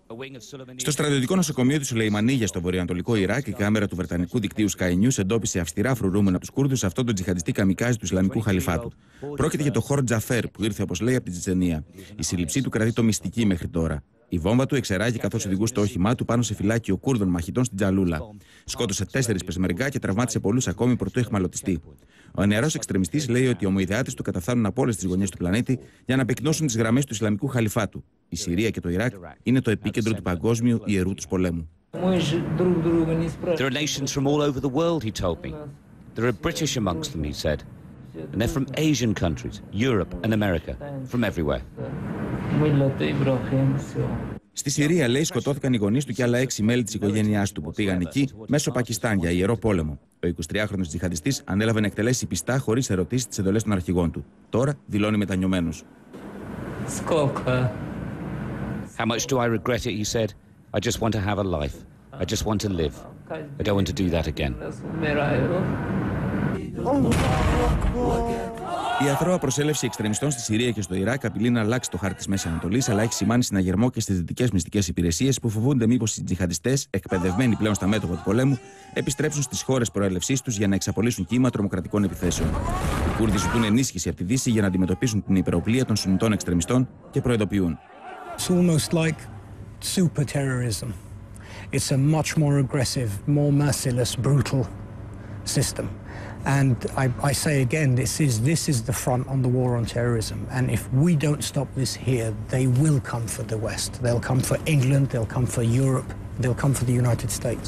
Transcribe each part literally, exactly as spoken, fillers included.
Στο στρατιωτικό νοσοκομείο του Σουλεϊμανίγια στο βορειοανατολικό Ιράκ, η κάμερα του βρετανικού δικτύου Sky News εντόπισε αυστηρά φρουρούμενα από τους Κούρδους αυτόν τον τζιχαντιστή καμικάζι του Ισλαμικού Χαλιφάτου. Πρόκειται για τον Χορ Τζαφέρ, που ήρθε, όπως λέει, από τη Τσετσενία. Η σύλληψή του κρατεί το μυστική μέχρι τώρα. Η βόμβα του εξεράγει καθώς οδηγούσε το όχημά του πάνω σε φυλάκιο Κούρδων μαχητών στην Τζαλούλα. Σκότωσε τέσσερις πεσμεργά και τραυμάτισε πολλούς ακόμη προτού εχμαλωτιστεί. Ο νεαρός εξτρεμιστής λέει ότι οι ομοειδεάτες του καταφθάνουν από όλες τις γωνιές του πλανήτη για να επεκτείνωσουν τις γραμμές του Ισλαμικού Χαλιφάτου. Η Συρία και το Ιράκ είναι το επίκεντρο του παγκόσμιου ιερού τους πολέμου. There are nations from all over the world, he told me. There are British amongst them, he said. And they're from Asian countries, Europe and America, from everywhere. Στη Συρία, λέει, σκοτώθηκαν οι γονείς του και άλλα έξι μέλη της οικογένειάς του που πήγαν εκεί μέσω Πακιστάν για ιερό πόλεμο. Ο εικοσιτριάχρονος τζιχαντιστής ανέλαβε να εκτελέσει πιστά χωρίς ερωτήσεις τις εντολές των αρχηγών του. Τώρα δηλώνει μετανιωμένος. How much do I regret it, he said. I just want to have a life. I just want to live. I don't want to do that again. Η αθρώα προσέλευση εξτρεμιστών στη Συρία και στο Ιράκ απειλεί να αλλάξει το χάρτη της Μέσης Ανατολής, αλλά έχει σημάνει συναγερμό και στις δυτικές μυστικές υπηρεσίες που φοβούνται μήπως οι τζιχαντιστές, εκπαιδευμένοι πλέον στα μέτωπα του πολέμου, επιστρέψουν στις χώρες προέλευσής τους για να εξαπολύσουν κύμα τρομοκρατικών επιθέσεων. Οι Κούρδοι ζητούν ενίσχυση από τη Δύση για να αντιμετωπίσουν την υπεροπλία των Σουννιτών εξτρεμιστών και προειδοποιούν. It's almost like super terrorism. It's a much more aggressive, more merciless, brutal system. And I, I say again, this is, this is the front on the war on terrorism. And if we don't stop this here, they will come for the West. They'll come for England, they'll come for Europe, they'll come for the United States.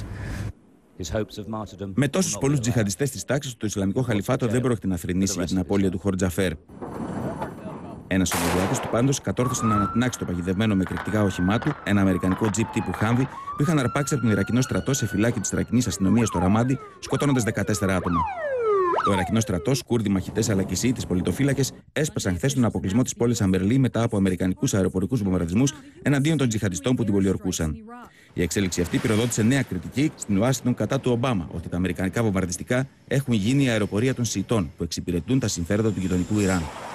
Με τόσους πολλούς τζιχαντιστές της τάξης, το Ισλαμικό Χαλιφάτο δεν πρόκειται να θρηνήσει για την απώλεια του Χορ Τζαφέρ. Ένας ομοδιάτης του πάντως κατόρθωσε να ανατινάξει το παγιδευμένο με εκρηκτικά όχημά του, ένα αμερικανικό τζιπ τύπου Χάμβι, που είχαν αρπάξει από τον Ιρακινό στρατό σε φυλάκι της Ιρακινής αστυνομίας στο Ραμάντι, σκοτώνοντας δεκατέσσερα άτομα. Ο Ιρακινός στρατός, Κούρδοι μαχητές αλλά και Σιήτες πολιτοφύλακες έσπασαν χθες τον αποκλεισμό της πόλης Αμπερλή μετά από αμερικανικούς αεροπορικούς βομβαρδισμούς εναντίον των τζιχαντιστών που την πολιορκούσαν. Η εξέλιξη αυτή πυροδότησε νέα κριτική στην Ουάσιγκτον κατά του Ομπάμα, ότι τα αμερικανικά βομβαρδιστικά έχουν γίνει η αεροπορία των Σιητών που εξυπηρετούν τα συμφέροντα του γειτονικού Ιράν.